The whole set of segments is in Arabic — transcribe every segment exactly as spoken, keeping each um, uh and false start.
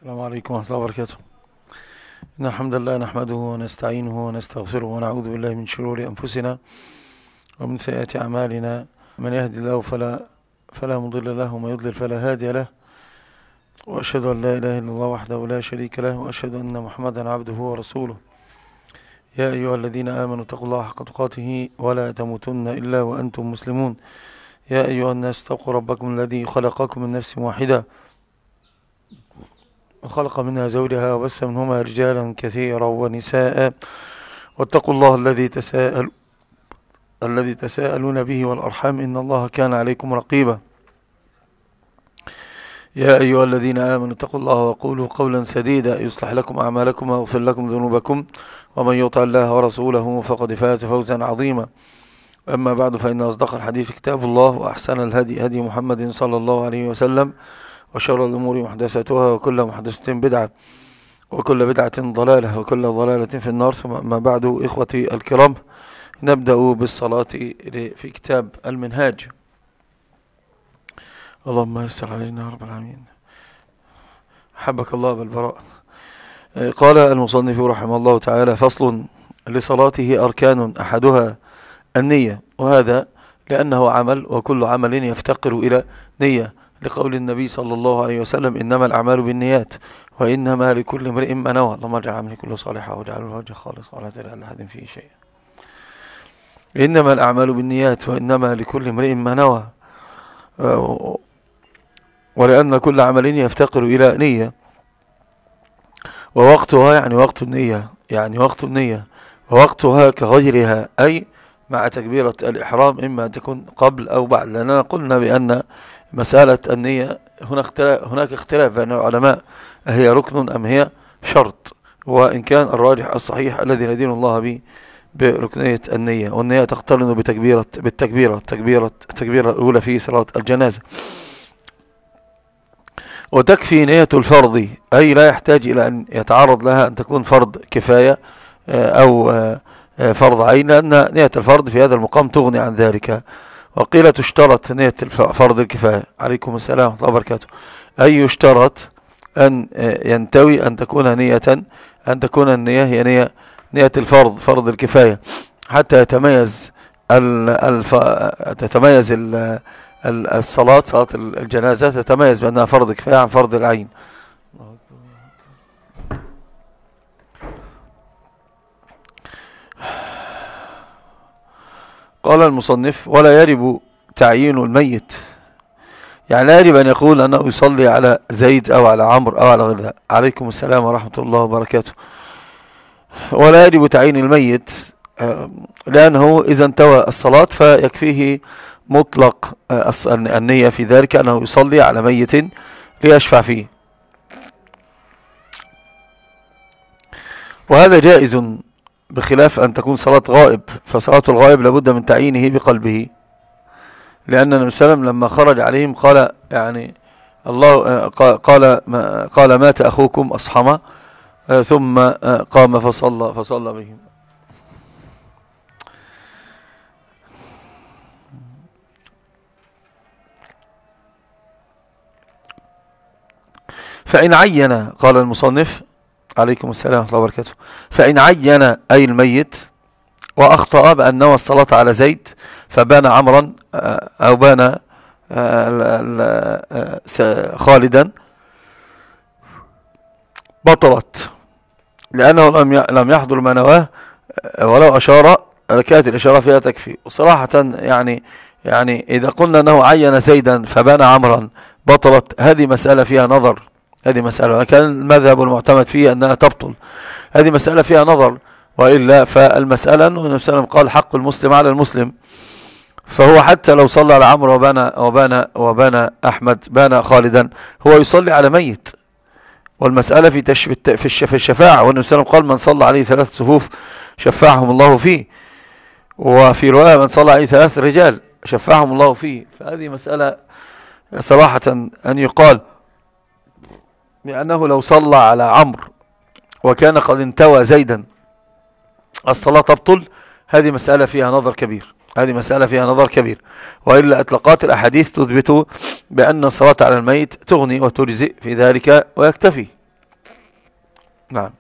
السلام عليكم ورحمة الله وبركاته. إن الحمد لله نحمده ونستعينه ونستغفره ونعوذ بالله من شرور أنفسنا ومن سيئات أعمالنا. من يهدي الله فلا فلا مضل له ومن يضلل فلا هادي له، وأشهد أن لا إله إلا الله وحده لا شريك له، وأشهد أن محمدا عبده ورسوله. يا أيها الذين آمنوا اتقوا الله حق تقاته ولا تموتن إلا وأنتم مسلمون. يا أيها الناس اتقوا ربكم الذي خلقكم من نفس واحدة وخلق منها زوجها وبث منهما رجالا كثيرا ونساء، واتقوا الله الذي تساءل الذي تساءلون به والأرحام إن الله كان عليكم رقيبا. يا أيها الذين آمنوا اتقوا الله وقولوا قولا سديدا يصلح لكم أعمالكم ويغفر لكم ذنوبكم، ومن يطع الله ورسوله فقد فاز فوزا عظيما. أما بعد، فإن أصدق الحديث كتاب الله، وأحسن الهدي هدي محمد صلى الله عليه وسلم، وشر الأمور محدثاتها، وكل محدثة بدعة، وكل بدعة ضلالة، وكل ضلالة في النار. ثم أما بعد، إخوتي الكرام، نبدأ بالصلاة في كتاب المنهاج. اللهم يسر علينا يا رب العالمين. حبك الله بالبراء. قال المصنف رحمه الله تعالى: فصل: لصلاته أركان أحدها النية، وهذا لأنه عمل، وكل عمل يفتقر إلى نية، لقول النبي صلى الله عليه وسلم: إنما الأعمال بالنيات وإنما لكل امرئ ما نوى. اللهم اجعل عملي كله صالحا واجعله الوجه خالصا ولا تجعل لأحد فيه شيئا. إنما الأعمال بالنيات وإنما لكل امرئ ما نوى، ولأن كل عمل يفتقر إلى نية، ووقتها يعني وقت النية يعني وقت النية ووقتها كغيرها، أي مع تكبيرة الإحرام، إما أن تكون قبل أو بعد، لأننا قلنا بأن مسألة النية هناك اختلاف, هناك اختلاف بين العلماء: هي ركن أم هي شرط؟ وإن كان الراجح الصحيح الذي ندين الله به بركنية النية، والنية تقترن بتكبيرة بالتكبيرة التكبيرة التكبيرة الأولى في صلاة الجنازة. وتكفي نية الفرض، أي لا يحتاج إلى أن يتعرض لها أن تكون فرض كفاية أو فرض عين، لأن نية الفرض في هذا المقام تغني عن ذلك. وقيل تشترط نية فرض الكفاية. عليكم السلام ورحمة الله وبركاته. أي يشترط أن ينتوي أن تكون نية أن تكون النية هي نية نية الفرض فرض الكفاية، حتى يتميز الف... تتميز ال... الصلاة صلاة الجنازة تتميز بأنها فرض كفاية عن فرض العين. قال المصنف: ولا يجب تعيين الميت، يعني لا يجب أن يقول أنه يصلي على زيد أو على عمرو أو على غيرها. عليكم السلام ورحمة الله وبركاته. ولا يجب تعيين الميت، لأنه إذا انتوى الصلاة فيكفيه مطلق النية في ذلك أنه يصلي على ميت ليشفع فيه، وهذا جائز، بخلاف أن تكون صلاة غائب، فصلاة الغائب لابد من تعيينه بقلبه، لأن النبي صلى الله عليه وسلم لما خرج عليهم قال يعني الله قال قال مات أخوكم أصحمة، ثم قام فصلى فصلى بهم. فإن عين، قال المصنف عليكم السلام ورحمة الله وبركاته، فإن عين أي الميت وأخطأ بأن نوى الصلاة على زيد فبان عمرا أو بان خالدا، بطلت، لأنه لم يحضر ما نواه، ولو أشار كانت الإشارة فيها تكفي. وصراحة يعني يعني إذا قلنا أنه عين زيدا فبان عمرا بطلت، هذه مسألة فيها نظر، هذه مسألة كان المذهب المعتمد فيه أنها تبطل، هذه مسألة فيها نظر، وإلا فالمسألة أنه النبي صلى الله عليه وسلم قال: حق المسلم على المسلم، فهو حتى لو صلى على عمرو وبان وبان وبان أحمد بان خالدا، هو يصلي على ميت، والمسألة في في الشفاعة، والنبي صلى الله عليه وسلم قال: من صلى عليه ثلاث صفوف شفعهم الله فيه، وفي رواية: من صلى عليه ثلاث رجال شفعهم الله فيه. فهذه مسألة صراحة أن يقال بأنه لو صلى على عمرو وكان قد انتوى زيدا الصلاة تبطل، هذه مسألة فيها نظر كبير، هذه مسألة فيها نظر كبير، وإلا أطلقات الأحاديث تثبت بأن الصلاة على الميت تغني وتجزئ في ذلك ويكتفي. نعم.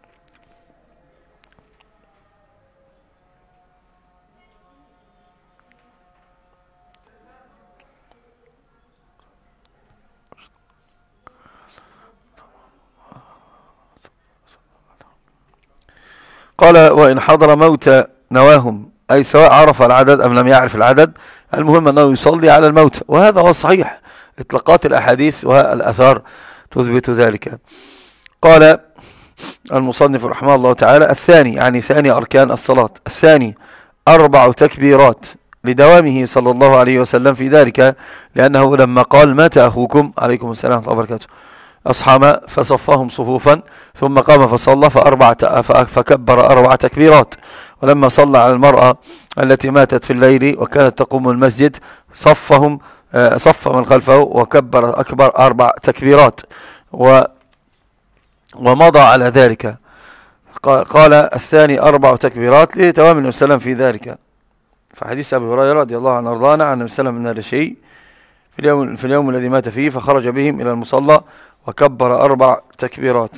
قال وإن حضر موت نواهم، أي سواء عرف العدد أم لم يعرف العدد، المهم أنه يصلي على الموت، وهذا هو الصحيح. إطلاقات الأحاديث والأثار تثبت ذلك. قال المصنف رحمه الله تعالى: الثاني، يعني ثاني أركان الصلاة، الثاني أربع تكبيرات لدوامه صلى الله عليه وسلم في ذلك، لأنه لما قال مات أخوكم عليكم السلام ورحمة الله وبركاته أصحم فصفهم صفوفا ثم قام فصلى فأربع فكبر أربع تكبيرات. ولما صلى على المرأة التي ماتت في الليل وكانت تقوم المسجد صفهم صف من خلفه وكبر أكبر أربع تكبيرات، و ومضى على ذلك. قال الثاني أربع تكبيرات لتوام النبي صلى الله عليه وسلم في ذلك. فحديث أبي هريرة رضي الله عنه أرضانا عن النبي صلى الله عليه وسلم من هذا الشيء في اليوم, في اليوم الذي مات فيه، فخرج بهم إلى المصلى وكبر أربع تكبيرات.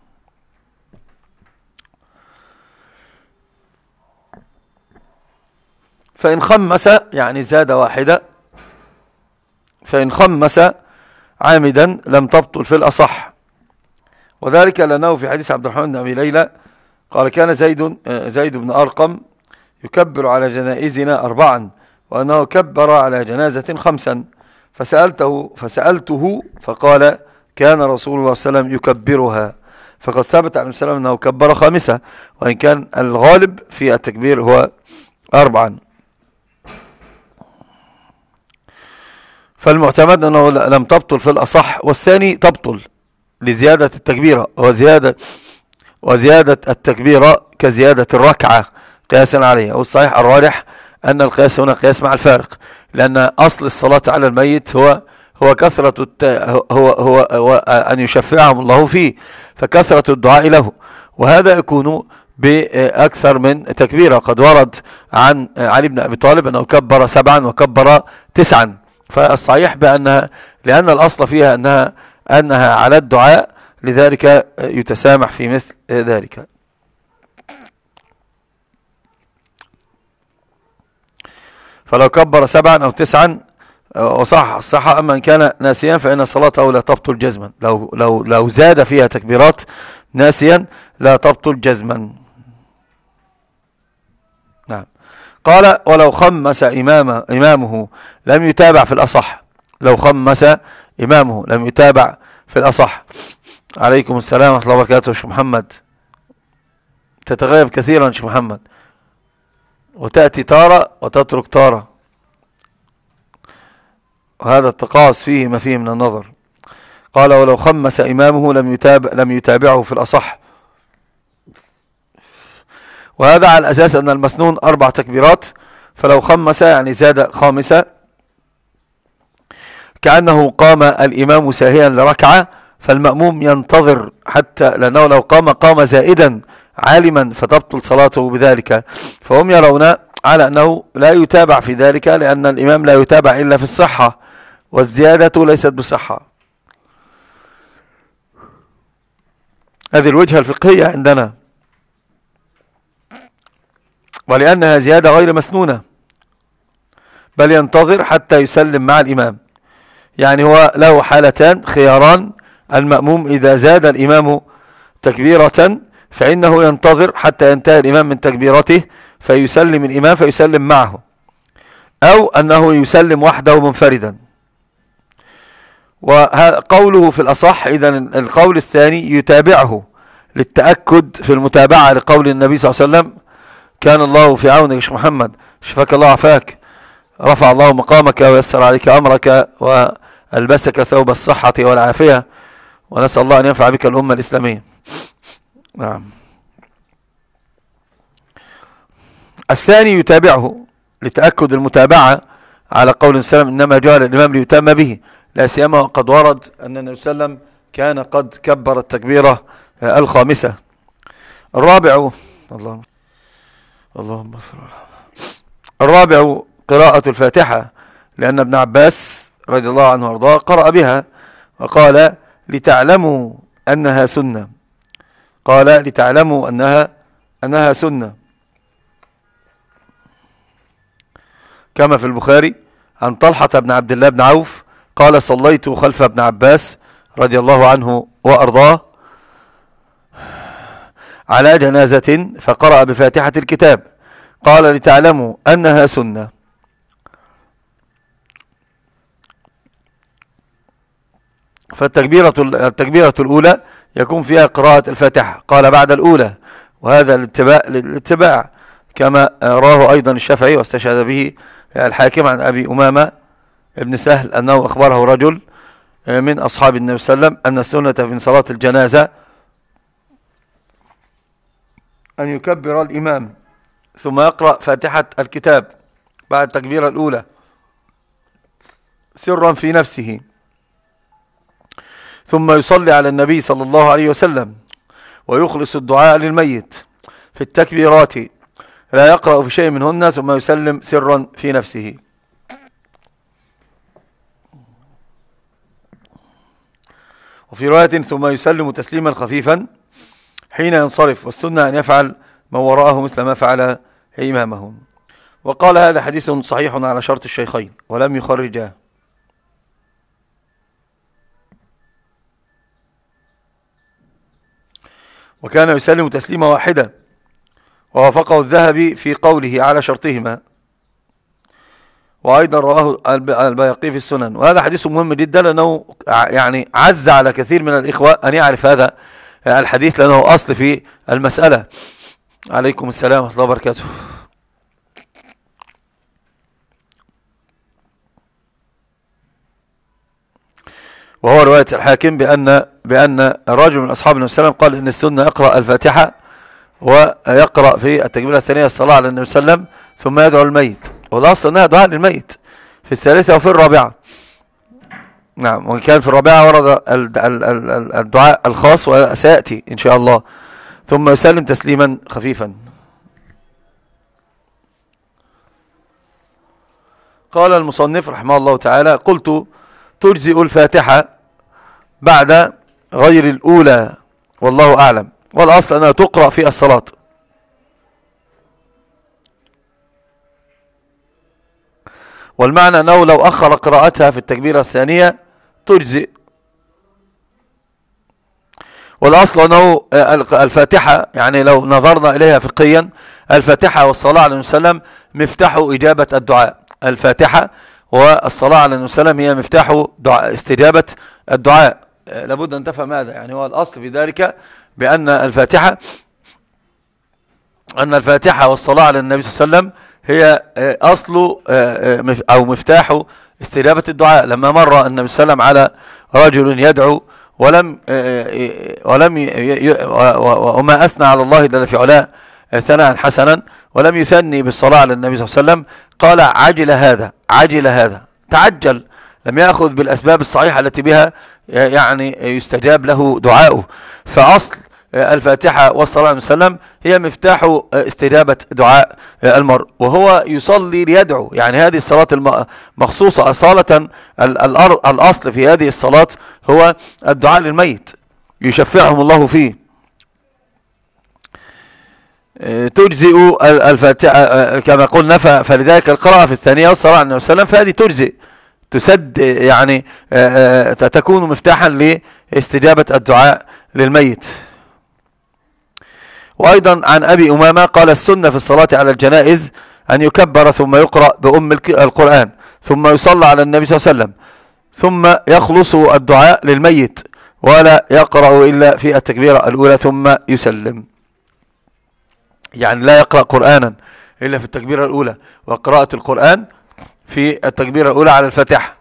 فإن خمس، يعني زاد واحدة، فإن خمس عامدا لم تبطل في الأصح، وذلك لأنه في حديث عبد الرحمن بن أبي ليلى قال كان زيد زيد بن أرقم يكبر على جنائزنا أربعا، وأنه كبر على جنازة خمسا، فسألته فسألته فقال كان رسول الله صلى الله عليه وسلم يكبرها، فقد ثبت عن السلام أنه كبر خامسة، وإن كان الغالب في التكبير هو أربعا. فالمعتمد أنه لم تبطل في الأصح، والثاني تبطل لزيادة التكبيرة، وزيادة وزيادة التكبيرة كزيادة الركعة قياسا عليها. والصحيح الراجح أن القياس هنا قياس مع الفارق، لأن أصل الصلاة على الميت هو هو كثرة الت... هو, هو, هو أن يشفعهم الله فيه، فكثرة الدعاء له، وهذا يكون بأكثر من تكبيرة. قد ورد عن علي بن أبي طالب أنه كبر سبعا وكبر تسعا، فالصحيح بأنها لأن الأصل فيها أنها أنها على الدعاء، لذلك يتسامح في مثل ذلك. فلو كبر سبعا أو تسعا وصح الصحة. أما إن كان ناسيا فإن صلاته لا تبطل جزما، لو, لو, لو زاد فيها تكبيرات ناسيا لا تبطل جزما. نعم. قال ولو خمس إمام إمامه لم يتابع في الأصح، لو خمس إمامه لم يتابع في الأصح. عليكم السلام ورحمة الله وبركاته. شيخ محمد تتغيب كثيرا شيخ محمد، وتأتي تارة وتترك تارة، وهذا التقاص فيه ما فيه من النظر. قال ولو خمس إمامه لم يتابع لم يتابعه في الأصح، وهذا على الأساس أن المسنون أربع تكبيرات، فلو خمس يعني زاد خامسة كأنه قام الإمام ساهيا لركعة، فالمأموم ينتظر حتى، لأنه لو قام قام زائدا عالما فتبطل صلاته بذلك. فهم يرون على أنه لا يتابع في ذلك، لأن الإمام لا يتابع إلا في الصحة، والزيادة ليست بصحة. هذه الوجهة الفقهية عندنا، ولأنها زيادة غير مسنونة، بل ينتظر حتى يسلم مع الإمام. يعني هو له حالتان خياران: المأموم إذا زاد الإمام تكبيرة فإنه ينتظر حتى ينتهي الإمام من تكبيرته فيسلم الإمام فيسلم معه، أو أنه يسلم وحده منفردا. وقوله في الأصح إذن القول الثاني يتابعه للتأكد في المتابعة لقول النبي صلى الله عليه وسلم: كان الله في عونك يا شيخ محمد، شفاك الله عفاك، رفع الله مقامك ويسر عليك أمرك وألبسك ثوب الصحة والعافية، ونسأل الله أن ينفع بك الأمة الإسلامية. نعم. الثاني يتابعه لتأكد المتابعة على قول السلام: إنما جعل الإمام ليتم به، لا سيما وقد ورد أن النبي صلى الله عليه وسلم كان قد كبر التكبيرة الخامسة. الرابع اللهم اللهم الرابع قراءة الفاتحة، لأن ابن عباس رضي الله عنه وارضاه قرأ بها وقال: لتعلموا أنها سنة. قال لتعلموا أنها أنها سنة، كما في البخاري عن طلحة بن عبد الله بن عوف قال صليت خلف ابن عباس رضي الله عنه وأرضاه على جنازة فقرأ بفاتحة الكتاب، قال لتعلموا أنها سنة. فالتكبيرة التكبيرة الأولى يكون فيها قراءة الفاتحة، قال بعد الأولى، وهذا الاتباع للاتباع كما راه أيضا الشافعي واستشهد به الحاكم عن أبي أمامة ابن سهل أنه أخبره رجل من أصحاب النبي صلى الله عليه وسلم أن السنة من صلاة الجنازة أن يكبر الإمام ثم يقرأ فاتحة الكتاب بعد التكبيرة الأولى سرا في نفسه، ثم يصلي على النبي صلى الله عليه وسلم ويخلص الدعاء للميت في التكبيرات، لا يقرأ في شيء منهن، ثم يسلم سرا في نفسه. وفي رواية ثم يسلم تسليما خفيفا حين ينصرف، والسنة أن يفعل من وراءه مثل ما فعل إمامهم. وقال هذا حديث صحيح على شرط الشيخين ولم يخرجاه. وكان يسلم تسليمة واحدة، ووافقه الذهبي في قوله على شرطهما، وأيضا رواه البيهقي في السنن. وهذا حديث مهم جدا لأنه يعني عز على كثير من الإخوة أن يعرف هذا الحديث، لأنه أصل في المسألة. عليكم السلام ورحمة الله وبركاته. وهو رواية الحاكم بأن بأن الرجل من أصحاب النبي صلى الله عليه وسلم قال إن السنة يقرأ الفاتحة ويقرأ في التكبيرة الثانية الصلاة على النبي صلى الله عليه وسلم ثم يدعو الميت، والأصل أنها دعاء للميت في الثالثة وفي الرابعة. نعم، وإن كان في الرابعة ورد الدعاء الخاص وسيأتي إن شاء الله. ثم يسلم تسليما خفيفا. قال المصنف رحمه الله تعالى: قلت تجزئ الفاتحة بعد غير الأولى والله أعلم، والأصل أنها تقرأ في الصلاة. والمعنى أنه لو أخر قراءتها في التكبيرة الثانية تجزئ، والأصل أنه الفاتحة يعني لو نظرنا إليها فقهيا الفاتحة والصلاة على النبي صلى الله عليه وسلم مفتاح إجابة الدعاء. الفاتحة والصلاة على النبي صلى الله عليه وسلم هي مفتاح دعاء استجابة الدعاء. لابد أن تفهم هذا، يعني هو الأصل في ذلك بأن الفاتحة أن الفاتحة والصلاة على النبي صلى الله عليه وسلم هي أصل أو مفتاح استجابة الدعاء. لما مر النبي صلى الله عليه وسلم على رجل يدعو ولم ولم وما أثنى على الله إلا في علاه ثناء حسنا، ولم يثني بالصلاة على النبي صلى الله عليه وسلم، قال عجل هذا عجل هذا تعجل، لم يأخذ بالأسباب الصحيحة التي بها يعني يستجاب له دعاؤه. فأصل الفاتحة والصلاة عليه وسلم هي مفتاح استجابة دعاء المرء، وهو يصلي ليدعو. يعني هذه الصلاة المخصوصة أصالة الأصل في هذه الصلاة هو الدعاء للميت يشفعهم الله فيه. تجزئ الفاتحة كما قلنا، فلذلك القراءة في الثانية والصلاة على النبي صلى الله عليه وسلم فهذه تجزئ تسد، يعني تكون مفتاحا لاستجابة الدعاء للميت. وأيضا عن أبي أمامة قال: السنة في الصلاة على الجنائز أن يكبر ثم يقرأ بأم القرآن ثم يصلى على النبي صلى الله عليه وسلم ثم يخلص الدعاء للميت ولا يقرأ إلا في التكبيرة الأولى ثم يسلم. يعني لا يقرأ قرآنا إلا في التكبيرة الأولى، وقراءة القرآن في التكبيرة الأولى على الفاتحة.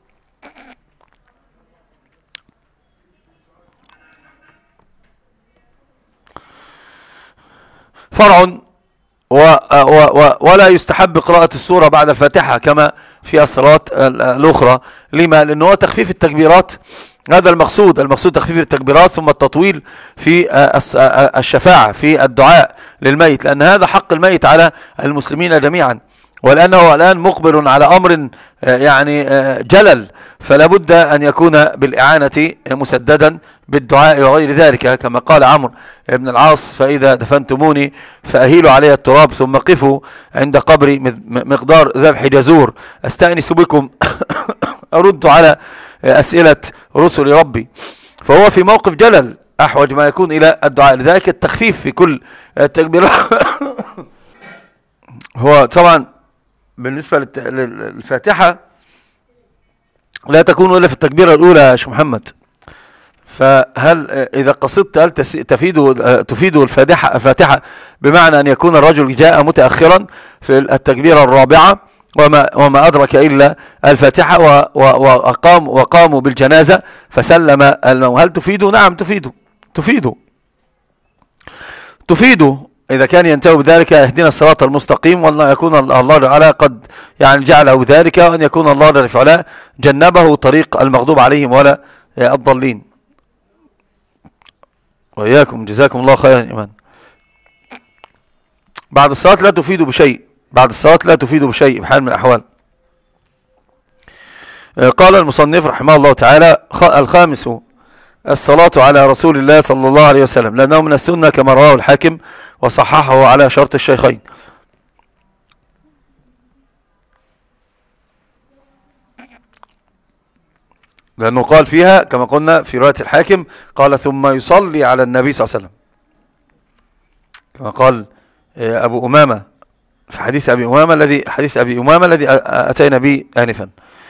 فرع و و و ولا يستحب قراءة السورة بعد الفاتحة كما في الصلاة الأخرى. لما؟ لأنه هو تخفيف التكبيرات، هذا المقصود المقصود تخفيف التكبيرات ثم التطويل في الشفاعة في الدعاء للميت، لأن هذا حق الميت على المسلمين جميعا. ولأنه الآن مقبل على أمر يعني جلل، فلا بد أن يكون بالإعانة مسددا بالدعاء وغير ذلك، كما قال عمرو بن العاص: فإذا دفنتموني فأهيلوا علي التراب ثم قفوا عند قبري مقدار ذبح جزور أستأنس بكم أرد على أسئلة رسل ربي. فهو في موقف جلل أحوج ما يكون إلى الدعاء، لذلك التخفيف في كل التكبير. هو طبعا بالنسبة للفاتحة لا تكون إلا في التكبيرة الأولى يا شيخ محمد. فهل إذا قصدت هل تفيد تفيد الفاتحة الفاتحة بمعنى أن يكون الرجل جاء متأخرا في التكبيرة الرابعة وما وما أدرك إلا الفاتحة وقام وقاموا بالجنازة فسلم الموت، هل تفيد؟ نعم تفيد تفيد تفيد إذا كان ينتهي بذلك: اهدنا الصراط المستقيم، وأن يكون الله تعالى قد يعني جعله ذلك، وأن يكون الله جل وعلا جنبه طريق المغضوب عليهم ولا الضالين. وإياكم جزاكم الله خيرا. إيمان بعد الصلاة لا تفيد بشيء، بعد الصلاة لا تفيد بشيء بحال من الأحوال. قال المصنف رحمه الله تعالى: الخامس الصلاة على رسول الله صلى الله عليه وسلم، لأنه من السنة كما رواه الحاكم وصححه على شرط الشيخين. لأنه قال فيها كما قلنا في رواية الحاكم، قال: ثم يصلي على النبي صلى الله عليه وسلم، كما قال أبو أمامة في حديث أبي أمامة الذي حديث أبي أمامة الذي أتينا به آنفا.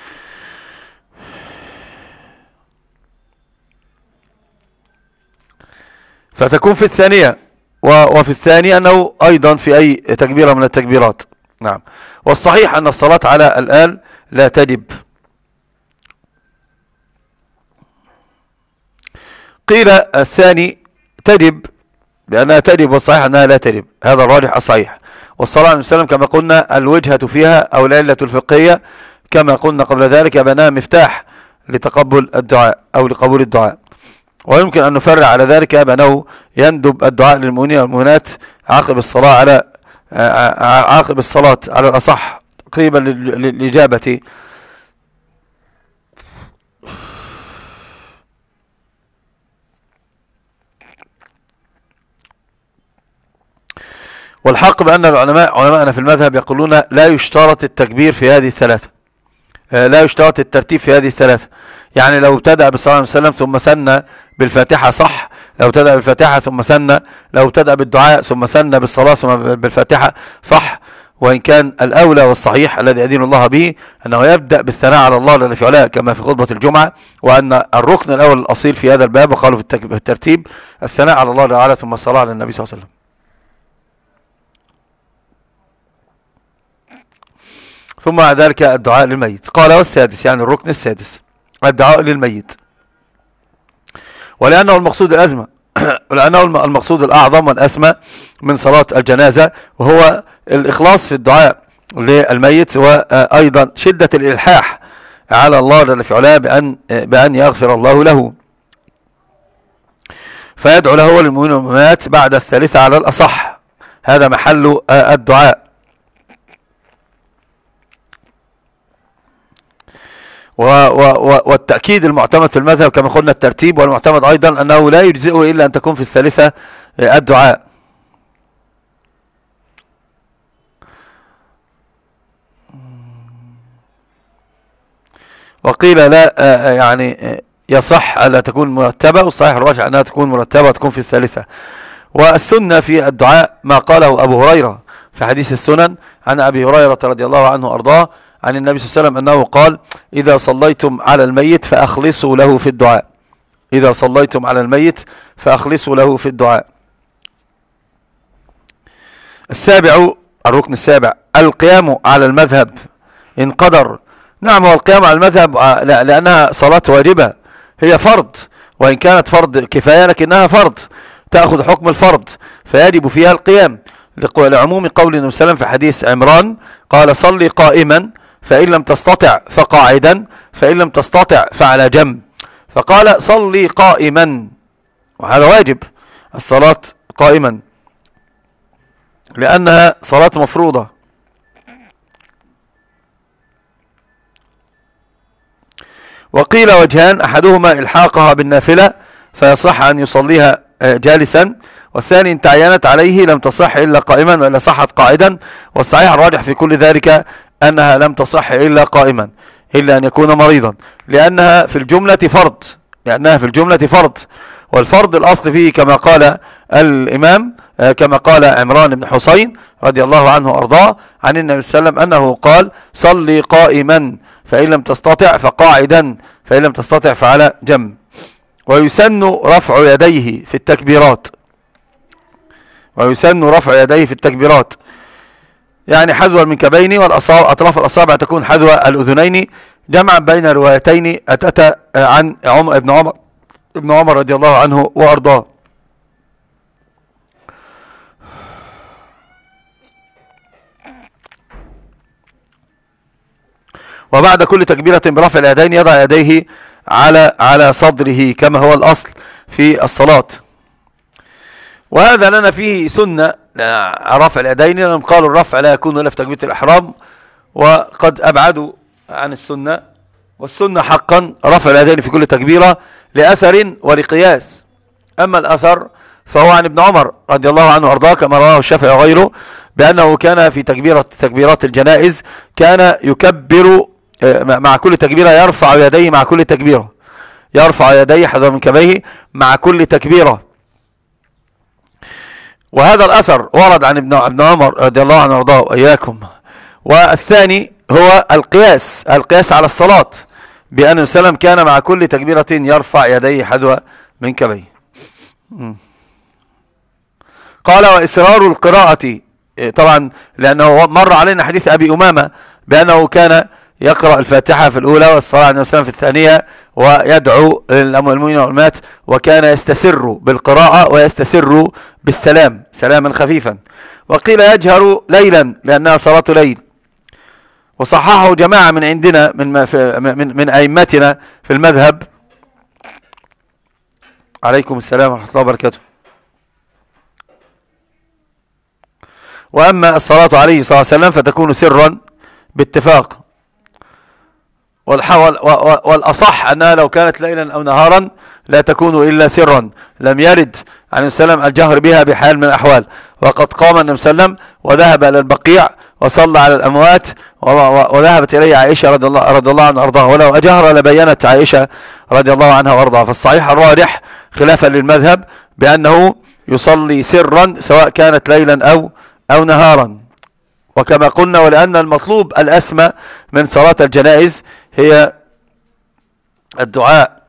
فتكون في الثانية، وفي الثانية أنه أيضا في أي تكبيرة من التكبيرات. نعم. والصحيح أن الصلاة على الآل لا تجب. قيل الثاني تجب لأنها تجب، والصحيح أنها لا تجب، هذا الراجح الصحيح. والصلاة عليه وسلم كما قلنا الوجهة فيها أو العلة الفقهية كما قلنا قبل ذلك بأنها مفتاح لتقبل الدعاء أو لقبول الدعاء. ويمكن أن نفرع على ذلك بأنه يندب الدعاء للمؤمنين والمؤمنات عقب الصلاة على عقب الصلاة على الأصح تقريبا للإجابة. والحق بأن العلماء علماءنا في المذهب يقولون لا يشترط التكبير في هذه الثلاثة، لا يشترط الترتيب في هذه الثلاثة. يعني لو ابتدأ بالصلاة عليه وسلم ثم ثنى بالفاتحة صح، لو ابتدأ بالفاتحة ثم ثنى، لو ابتدأ بالدعاء ثم ثنى بالصلاة ثم بالفاتحة صح. وإن كان الأولى والصحيح الذي أدين الله به أنه يبدأ بالثناء على الله جل في علاه كما في خطبة الجمعة، وأن الركن الأول الأصيل في هذا الباب وقالوا في الترتيب الثناء على الله تعالى ثم الصلاة على النبي صلى الله عليه وسلم. ثم بعد ذلك الدعاء للميت. قال: والسادس يعني الركن السادس الدعاء للميت، ولأنه المقصود الأزمة ولأنه المقصود الأعظم والأسمى من صلاة الجنازة، وهو الإخلاص في الدعاء للميت، وأيضا شدة الإلحاح على الله جل في علاه بأن, بأن يغفر الله له، فيدعو له للمؤمنين والمؤمنات بعد الثالثة على الأصح، هذا محل الدعاء. والتأكيد المعتمد في المذهب كما قلنا الترتيب، والمعتمد أيضا أنه لا يجزئه إلا أن تكون في الثالثة الدعاء. وقيل لا يعني يصح ألا تكون مرتبة، والصحيح الراجح أنها تكون مرتبة وتكون في الثالثة. والسنة في الدعاء ما قاله أبو هريرة في حديث السنن عن أبي هريرة رضي الله عنه وأرضاه عن النبي صلى الله عليه وسلم أنه قال: إذا صليتم على الميت فأخلصوا له في الدعاء، إذا صليتم على الميت فأخلصوا له في الدعاء. السابع الركن السابع القيام على المذهب إن قدر. نعم، هو القيام على المذهب لأنها صلاة واجبة، هي فرض، وإن كانت فرض كفاية لكنها فرض تأخذ حكم الفرض، فيجب فيها القيام لعموم قول النبي صلى الله عليه وسلم في حديث عمران قال: صلي قائما فإن لم تستطع فقاعدا فإن لم تستطع فعلى جنب، فقال: صلي قائما، وهذا واجب الصلاة قائما لأنها صلاة مفروضة. وقيل وجهان، أحدهما إلحاقها بالنافلة فيصح أن يصليها جالسا، والثاني إن تعينت عليه لم تصح إلا قائما وإلا صحت قاعدا، والصحيح الراجح في كل ذلك أنها لم تصح إلا قائما إلا أن يكون مريضا، لأنها في الجملة فرض لأنها في الجملة فرض والفرض الأصل فيه كما قال الإمام كما قال عمران بن حسين رضي الله عنه وأرضاه عن النبي صلى الله عليه وسلم أنه قال: صلي قائما فإن لم تستطع فقاعدا فإن لم تستطع فعلى جنب. ويسن رفع يديه في التكبيرات ويسن رفع يديه في التكبيرات يعني حذو المنكبين وأطراف الأصابع تكون حذو الأذنين، جمعا بين روايتين أتت عن عمر ابن عمر ابن عمر رضي الله عنه وأرضاه. وبعد كل تكبيرة برفع اليدين يضع يديه على على صدره كما هو الأصل في الصلاة. وهذا لنا فيه سنة رفع اليدين، لأنهم قالوا الرفع لا يكون إلا في تكبيرة الإحرام، وقد أبعدوا عن السنة، والسنة حقا رفع اليدين في كل تكبيرة لأثر ولقياس. أما الأثر فهو عن ابن عمر رضي الله عنه وأرضاه كما رواه الشافعي وغيره بأنه كان في تكبيرة تكبيرات الجنائز كان يكبر مع كل تكبيرة، يرفع يديه مع كل تكبيرة يرفع يديه حذو منكبيه مع كل تكبيرة. وهذا الأثر ورد عن ابن عمر رضي الله عنه وارضاه وإياكم. والثاني هو القياس القياس على الصلاة، بأن السلام كان مع كل تكبيرة يرفع يديه حذو منكبيه. قال: وإسرار القراءة، طبعا لأنه مر علينا حديث أبي أمامة بأنه كان يقرأ الفاتحة في الأولى والصلاة عليه وسلم في الثانية ويدعو للمؤمنين والمؤمنات، وكان يستسر بالقراءة ويستسر بالسلام سلاما خفيفا. وقيل يجهر ليلا لأنها صلاة ليل، وصححه جماعة من عندنا من من من أئمتنا في المذهب. عليكم السلام ورحمة الله وبركاته. وأما الصلاة عليه صلى الله عليه وسلم فتكون سرا باتفاق، والأصح أنها لو كانت ليلا أو نهارا لا تكون إلا سرا، لم يرد عن السلام الجهر بها بحال من الأحوال. وقد قام النبي صلى الله عليه وسلم وذهب إلى البقيع وصلى على الأموات، وذهبت إليه عائشة رضي الله, رضي الله عنها وأرضاها، ولو أجهر لبينت عائشة رضي الله عنها وأرضاها. فالصحيح الراجح خلافا للمذهب بأنه يصلي سرا سواء كانت ليلا أو أو نهارا. وكما قلنا ولأن المطلوب الأسمى من صلاة الجنائز هي الدعاء.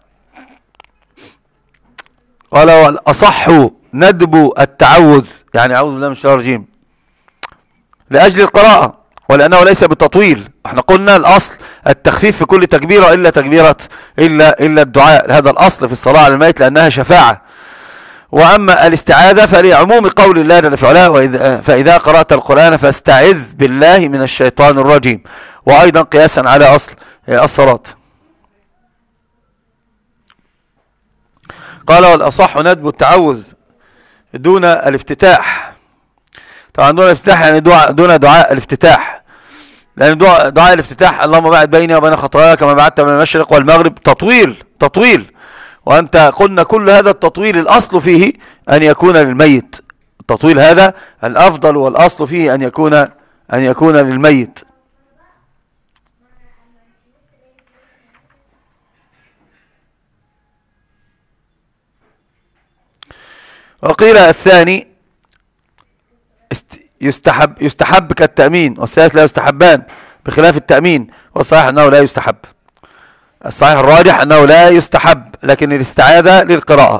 ولو الأصح ندب التعوذ يعني أعوذ بالله من الشيطان الرجيم لأجل القراءة، ولأنه ليس بالتطويل. احنا قلنا الأصل التخفيف في كل تكبيرة إلا تكبيرة إلا إلا الدعاء، هذا الأصل في الصلاة على الميت لأنها شفاعة. وأما الاستعاذة فلعموم قول الله جل في علاه: وإذا فإذا قرأت القرآن فاستعذ بالله من الشيطان الرجيم، وأيضا قياسا على أصل الصلاة. قال: والأصح ندب التعوذ دون الافتتاح. طبعا دون الافتتاح يعني دون دعاء الافتتاح، لأن دعاء الافتتاح اللهم باعد بيني وبين خطاياي كما بعدت من المشرق والمغرب تطويل تطويل وأنت قلنا كل هذا التطويل الأصل فيه أن يكون للميت، التطويل هذا الأفضل والأصل فيه أن يكون أن يكون للميت. وقيل الثاني يستحب يستحب كالتأمين، والثالث لا يستحبان بخلاف التأمين، والصحيح أنه لا يستحب. الصحيح الراجح أنه لا يستحب، لكن الاستعاذة للقراءة.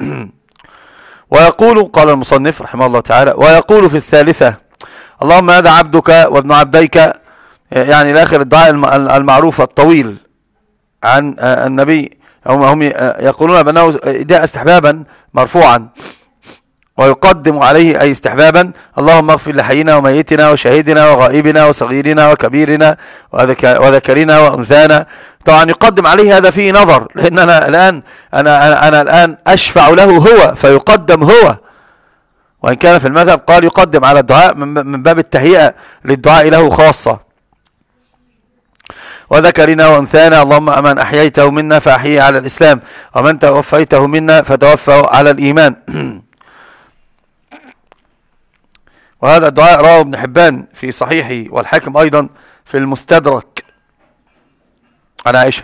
ويقول قال المصنف رحمه الله تعالى: ويقول في الثالثة: اللهم هذا عبدك وابن عبديك، يعني الآخر الدعاء المعروف الطويل عن النبي. هم يقولون بأنه دعاء استحبابا مرفوعا، ويقدم عليه أي استحبابا: اللهم اغفر لحينا وميتنا وشهيدنا وغائبنا وصغيرنا وكبيرنا وذكرنا وأنثانا. طبعا يقدم عليه هذا فيه نظر، لأن أنا الآن أنا, أنا, أنا الآن أشفع له هو فيقدم هو، وإن كان في المذهب قال يقدم على الدعاء من باب التهيئة للدعاء له خاصة. وذكرنا وأنثانا، اللهم من أحييته منا فأحييه على الإسلام، ومن توفيته منا فتوفه على الإيمان. وهذا الدعاء رواه ابن حبان في صحيحه، والحاكم أيضا في المستدرك عن عائشة.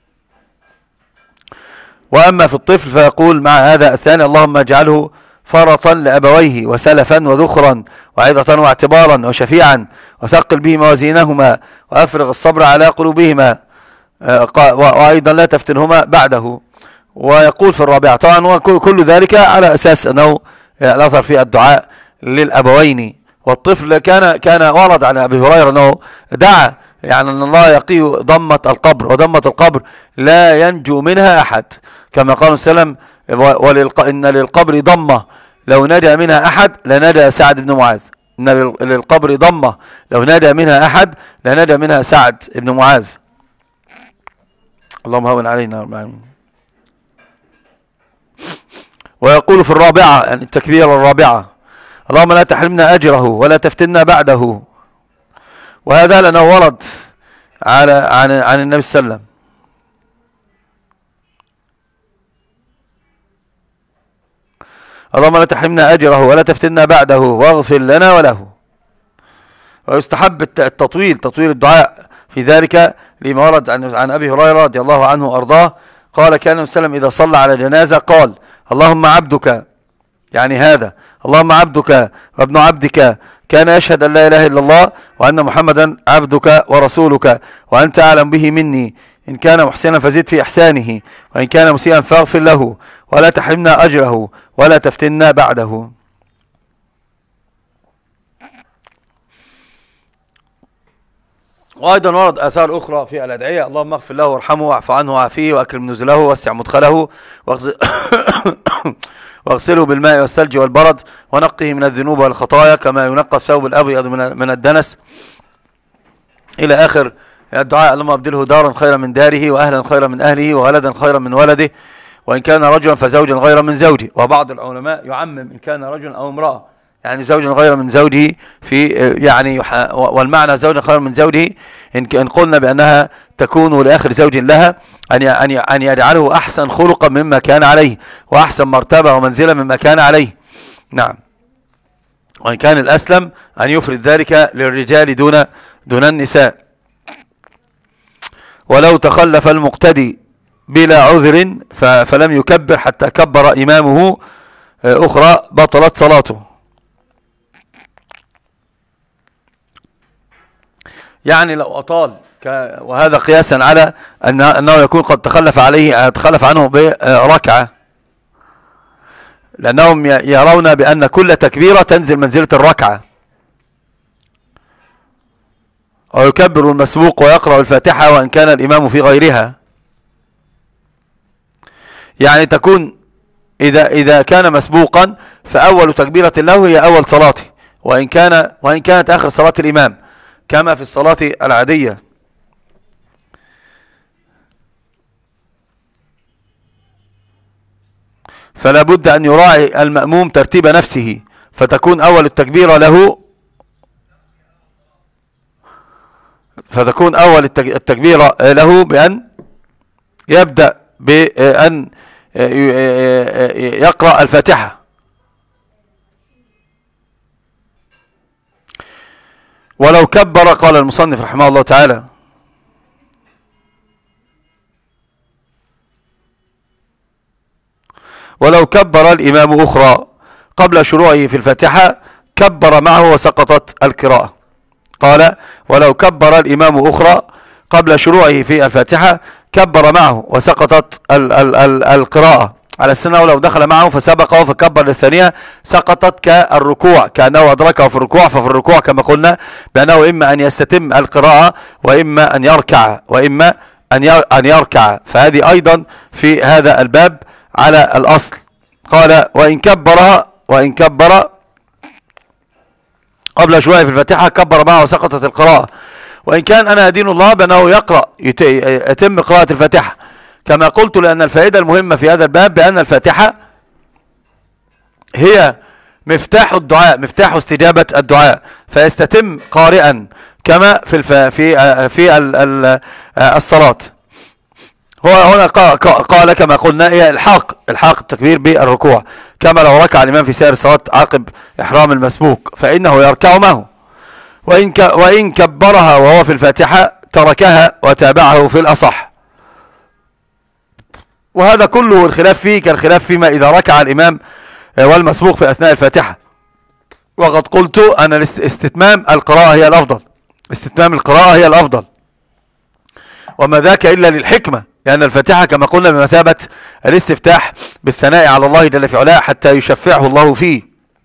وأما في الطفل فيقول مع هذا الثاني: اللهم اجعله فرطا لأبويه وسلفا وذخرا وعظة واعتبارا وشفيعا، وثقل به موازينهما، وأفرغ الصبر على قلوبهما، وأيضا لا تفتنهما بعده. ويقول في الرابعة طبعا، وكل ذلك على أساس أنه الأثر في الدعاء للأبوين. والطفل كان كان ورد عن أبي هريرة أنه دعا يعني أن الله يقيه ضمة القبر، وضمة القبر لا ينجو منها أحد، كما قال سلم: إن للقبر ضمة لو نجا منها أحد لنجا سعد بن معاذ. إن للقبر ضمة لو نجا منها أحد لنجا منها سعد بن معاذ. اللهم هون علينا رب العالمين. ويقول في الرابعة، يعني التكبير الرابعة: اللهم لا تحرمنا أجره ولا تفتنا بعده. وهذا لأنه ورد على عن عن النبي صلى الله عليه وسلم. اللهم لا تحرمنا أجره ولا تفتنا بعده واغفر لنا وله. ويستحب التطويل تطويل الدعاء في ذلك، لما ورد عن عن أبي هريرة رضي الله عنه وأرضاه قال: كان النبي صلى الله عليه وسلم إذا صلى على جنازة قال: اللهم عبدك، يعني هذا اللهم عبدك وابن عبدك كان يشهد أن لا إله إلا الله وأن محمدا عبدك ورسولك، وأنت أعلم به مني، إن كان محسنا فزد في إحسانه، وإن كان مسيئا فاغفر له، ولا تحرمنا أجره ولا تفتنا بعده. وأيضا ورد آثار أخرى في الأدعية: اللهم اغفر له وارحمه واعف عنه وعافيه وأكرم نزله ووسع مدخله واغسله بالماء والثلج والبرد ونقه من الذنوب والخطايا كما ينقى الثوب الأبيض من الدنس، إلى آخر الدعاء. اللهم أبدله دارا خيرا من داره، وأهلا خيرا من أهله، وولدا خيرا من ولده، وإن كان رجلا فزوجا غيرا من زوجه. وبعض العلماء يعمم إن كان رجلا أو امرأة، يعني زوجا غير من زوجه، في يعني والمعنى زوجا خير من زوجه إن قلنا بأنها تكون لآخر زوج لها أن أن يجعله أحسن خلقا مما كان عليه، وأحسن مرتبة ومنزلة مما كان عليه. نعم. وإن كان الأسلم أن يفرد ذلك للرجال دون دون النساء. ولو تخلف المقتدي بلا عذر فلم يكبر حتى كبر إمامه أخرى بطلت صلاته. يعني لو أطال، وهذا قياسا على أنه يكون قد تخلف عليه تخلف عنه بركعة، لأنهم يرون بأن كل تكبيرة تنزل منزلة الركعة. ويكبر المسبوق ويقرأ الفاتحة وإن كان الإمام في غيرها. يعني تكون إذا إذا كان مسبوقا فأول تكبيرة له هي أول صلاته، وإن كان وإن كانت آخر صلاة الإمام، كما في الصلاة العادية. فلا بد أن يراعي المأموم ترتيب نفسه، فتكون أول التكبيرة له فتكون أول التكبيرة له بأن يبدأ بأن يقرأ الفاتحة. ولو كبر، قال المصنف رحمه الله تعالى: ولو كبر الإمام أخرى قبل شروعه في الفاتحة كبر معه وسقطت القراءة. قال: ولو كبر الإمام أخرى قبل شروعه في الفاتحة كبر معه وسقطت ال ال ال القراءة، على السنة. ولو دخل معه فسبقه فكبر للثانية سقطت كالركوع، كأنه أدركه في الركوع. ففي الركوع كما قلنا بأنه إما أن يستتم القراءة وإما أن يركع وإما أن يركع، فهذه أيضا في هذا الباب على الأصل. قال: وإن كبر وإن كبر قبل شوية في الفاتحة كبر معه وسقطت القراءة. وإن كان أنا أدين الله بأنه يقرأ يتم قراءة الفاتحة كما قلت، لأن الفائدة المهمة في هذا الباب بأن الفاتحة هي مفتاح الدعاء، مفتاح استجابة الدعاء، فيستتم قارئا كما في الف... في في ال... ال... الصلاة. هو هنا قال كما قلنا هي الحاق الحاق التكبير بالركوع، كما لو ركع الإمام في سائر الصلاة عقب إحرام المسبوق فإنه يركع معه، وإن ك... وإن كبرها وهو في الفاتحة تركها وتابعه في الأصح. وهذا كله الخلاف فيه كالخلاف فيما إذا ركع الإمام والمسبوق في أثناء الفاتحة. وقد قلت أن استتمام القراءة هي الأفضل، استتمام القراءة هي الأفضل، وما ذاك إلا للحكمة، لأن الفاتحة كما قلنا بمثابة الاستفتاح بالثناء على الله جل في علاه حتى يشفعه الله فيه.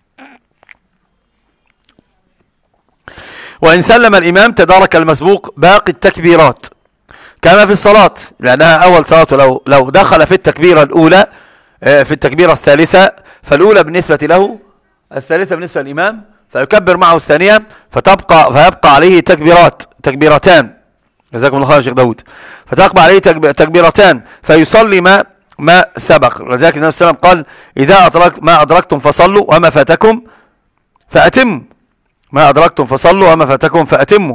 وإن سلم الإمام تدارك المسبوق باقي التكبيرات كما في الصلاة، لأنها أول صلاة، لو لو دخل في التكبيرة الأولى في التكبيرة الثالثة فالأولى بالنسبة له، الثالثة بالنسبة للإمام، فيكبر معه الثانية، فتبقى فيبقى عليه تكبيرات تكبيرتان. جزاكم الله خير يا شيخ داود. فتبقى عليه تكبيرتان فيصلي ما ما سبق. لذلك النبي صلى الله عليه وسلم قال: إذا أدرك ما أدركتم فصلوا وما فاتكم فأتموا. ما أدركتم فصلوا وما فاتكم فأتموا.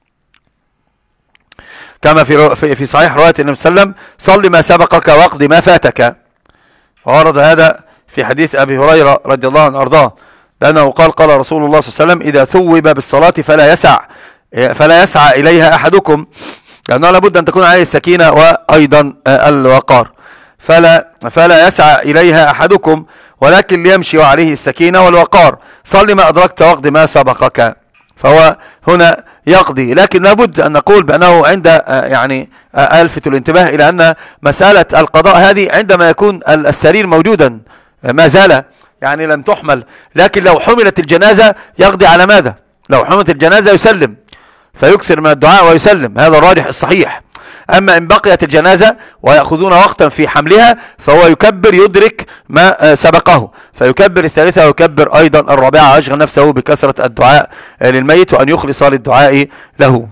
كما في في صحيح رواية النبي صلى الله عليه وسلم: صل ما سبقك واقض ما فاتك. وورد هذا في حديث أبي هريرة رضي الله عنه أرضاه، لأنه قال: قال رسول الله صلى الله عليه وسلم: إذا ثوب بالصلاة فلا يسع فلا يسعى إليها أحدكم، لأنه لابد أن تكون عليه السكينة وأيضا الوقار، فلا فلا يسعى إليها أحدكم ولكن ليمشي وعليه السكينة والوقار. صل ما أدركت واقض ما سبقك. فهو هنا يقضي، لكن لابد أن نقول بأنه عند يعني ألفت الانتباه إلى أن مسألة القضاء هذه عندما يكون السرير موجودا ما زال يعني لم تحمل، لكن لو حملت الجنازة يقضي على ماذا؟ لو حملت الجنازة يسلم، فيكثر من الدعاء ويسلم، هذا الراجح الصحيح. أما إن بقيت الجنازة ويأخذون وقتا في حملها فهو يكبر يدرك ما سبقه، فيكبر الثالثة ويكبر أيضا الرابعة، ويشغل نفسه بكثرة الدعاء للميت وأن يخلص للدعاء له.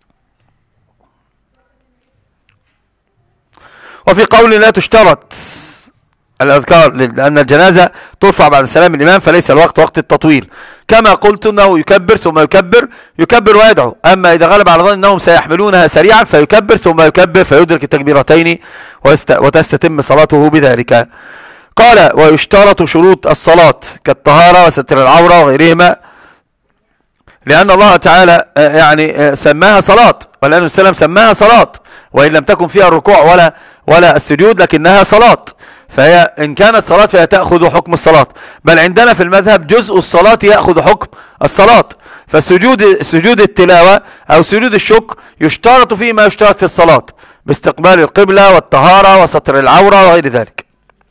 وفي قول لا تشترط الأذكار لأن الجنازة ترفع بعد سلام الإمام فليس الوقت وقت التطويل، كما قلت أنه يكبر ثم يكبر يكبر ويدعو. أما إذا غلب على ظن أنهم سيحملونها سريعا فيكبر ثم يكبر فيدرك التكبيرتين وتستتم صلاته بذلك. قال: ويشترط شروط الصلاة كالطهارة وستر العورة وغيرهما، لأن الله تعالى يعني سماها صلاة، والنبي صلى الله عليه وسلم سماها صلاة، وإن لم تكن فيها الركوع ولا ولا السجود لكنها صلاة، فهي إن كانت صلاة فهي تأخذ حكم الصلاة. بل عندنا في المذهب جزء الصلاة يأخذ حكم الصلاة، فالسجود سجود التلاوة أو سجود الشكر يشترط فيه ما يشترط في الصلاة باستقبال القبلة والطهارة وستر العورة وغير ذلك.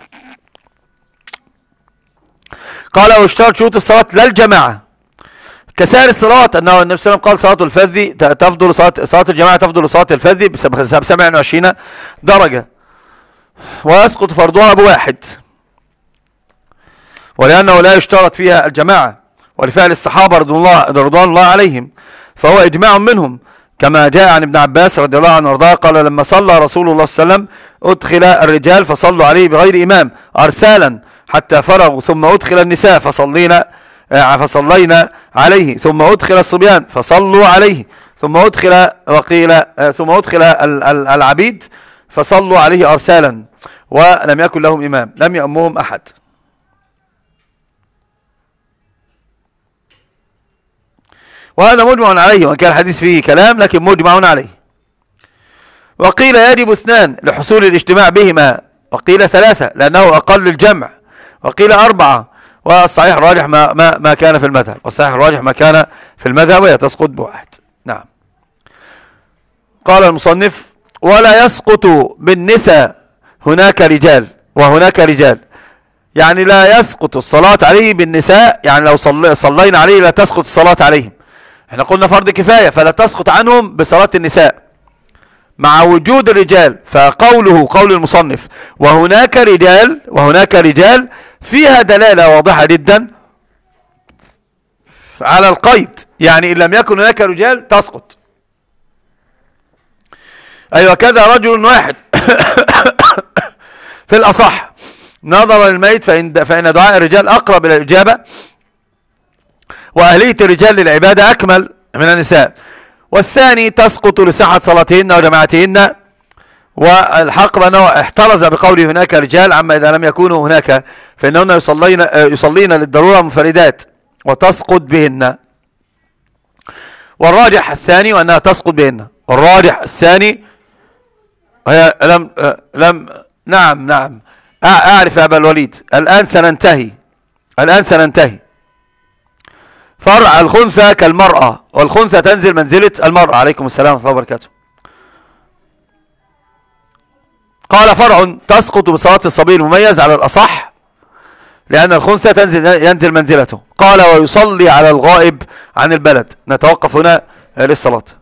قال: ويشترط شروط الصلاة لا الجماعة كسائر الصلاة، أنه النبي صلى الله عليه وسلم قال: صلاة الفذ تفضل صلاة, صلاة الجماعة تفضل صلاة الفذ ب سبع وعشرين درجة، ويسقط فرضها بواحد، ولأنه لا يشترط فيها الجماعة ولفعل الصحابة رضوان الله, رضوان الله عليهم، فهو إجماع منهم، كما جاء عن ابن عباس رضي الله عنه وارضاه قال: لما صلى رسول الله صلى الله عليه وسلم أدخل الرجال فصلوا عليه بغير إمام أرسالا حتى فرغوا، ثم أدخل النساء فصلينا فصلينا عليه، ثم أدخل الصبيان فصلوا عليه، ثم أدخل وقيل ثم أدخل العبيد فصلوا عليه أرسالا، ولم يكن لهم إمام، لم يأمهم أحد. وهذا مجمع عليه، وإن كان الحديث فيه كلام لكن مجمع عليه. وقيل يجب اثنان لحصول الاجتماع بهما، وقيل ثلاثة لأنه أقل الجمع، وقيل أربعة، والصحيح الراجح ما, ما, ما كان في المذهب، والصحيح الراجح ما كان في المذهب وهي تسقط بواحد. نعم. قال المصنف: ولا يسقط بالنساء هناك رجال وهناك رجال، يعني لا يسقط الصلاة عليه بالنساء، يعني لو صلي صلينا عليه لا تسقط الصلاة عليهم. احنا قلنا فرض كفاية فلا تسقط عنهم بصلاة النساء مع وجود الرجال، فقوله قول المصنف وهناك رجال وهناك رجال فيها دلالة واضحة جدا على القيد، يعني إن لم يكن هناك رجال تسقط. أيوة كذا رجل واحد في الأصح نظرا للميت، فإن, فإن دعاء الرجال أقرب إلى الإجابة، وأهلية الرجال للعبادة أكمل من النساء. والثاني تسقط لصحة صلاتهن وجماعتهن، والحق بأنه احترز بقوله هناك رجال عما إذا لم يكونوا هناك، فإنهن يصلين, يصلين للضرورة منفردات وتسقط بهن. والراجح الثاني وأنها تسقط بهن، والراجح الثاني هي لم لم نعم نعم أعرف يا أبا الوليد. الآن سننتهي الآن سننتهي فرع الخنثى كالمرأة، والخنثى تنزل منزلة المرأة. عليكم السلام ورحمة الله وبركاته. قال فرع تسقط بصلاة الصبي المميز على الأصح لأن الخنثى تنزل ينزل منزلته. قال ويصلي على الغائب عن البلد. نتوقف هنا للصلاة.